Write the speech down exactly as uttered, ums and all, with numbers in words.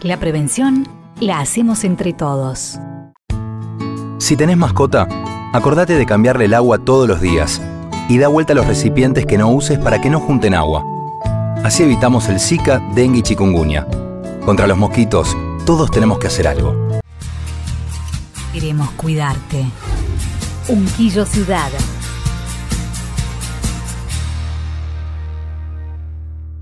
La prevención la hacemos entre todos. Si tenés mascota, acordate de cambiarle el agua todos los días y da vuelta a los recipientes que no uses para que no junten agua. Así evitamos el Zika, dengue y chikungunya. Contra los mosquitos, todos tenemos que hacer algo. Queremos cuidarte. Unquillo Ciudad.